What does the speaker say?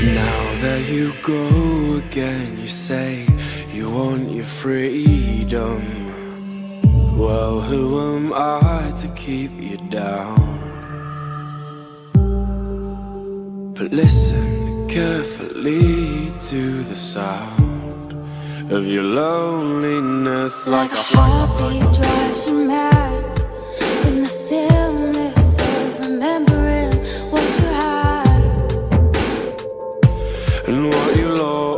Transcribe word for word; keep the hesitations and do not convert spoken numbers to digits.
Now there you go again, you say you want your freedom. Well, who am I to keep you down? But listen carefully to the sound of your loneliness. Like, like a heartbeat drives you mad in the stillness of remembering what you had and what you lost.